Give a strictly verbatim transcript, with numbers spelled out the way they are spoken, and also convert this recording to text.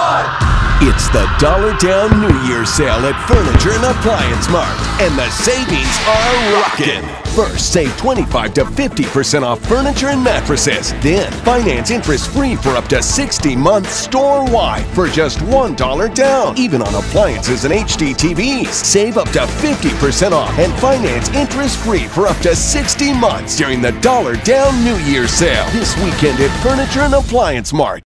It's the Dollar Down New Year's sale at Furniture and Appliance Mart, and the savings are rockin'. First, save twenty-five to fifty percent off furniture and mattresses. Then, finance interest-free for up to sixty months store-wide for just one dollar down, even on appliances and H D T Vs. Save up to fifty percent off and finance interest-free for up to sixty months during the Dollar Down New Year's sale this weekend at Furniture and Appliance Mart.